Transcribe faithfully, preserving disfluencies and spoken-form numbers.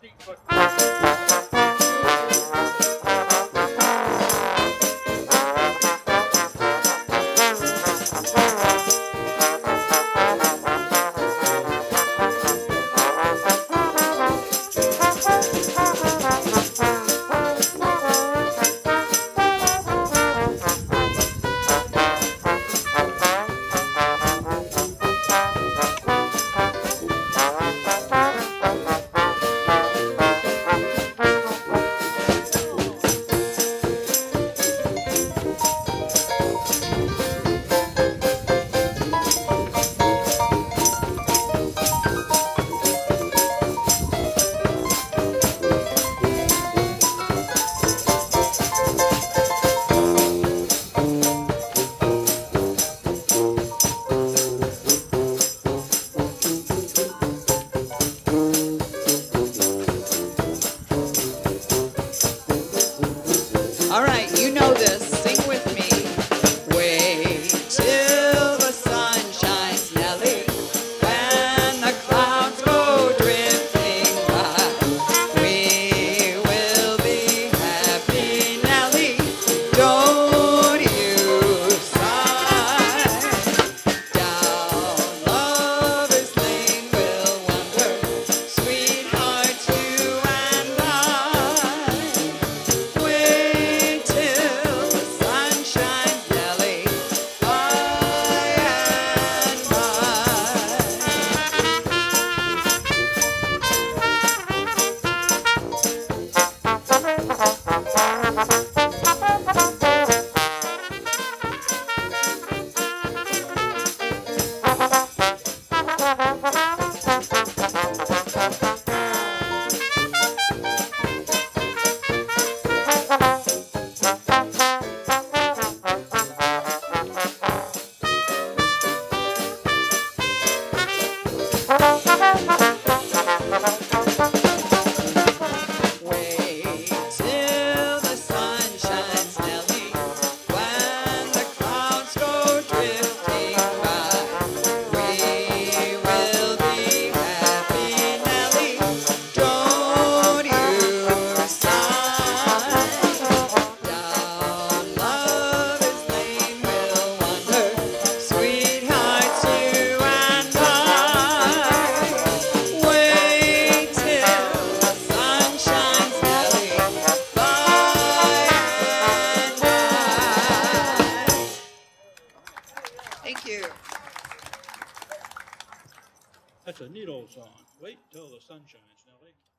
All right, you know this. Sing with me. Wait till the sun shines, Nellie, when the clouds go drifting by. We will be happy, Nellie, don't you sigh. Down Lover's Lane we'll wander, sweetheart, you and I. Wait till the sun shines, Nellie, by and by. Wait till the sun shines, Nellie, when the clouds go drifting by. We will be happy, Nellie, don't you sigh. Down Lover's Lane we'll wander, sweethearts, you and I. Wait till the sun shines, Nellie, by and by. Thank you. That's a neat old song. Wait till the sun shines, Nellie.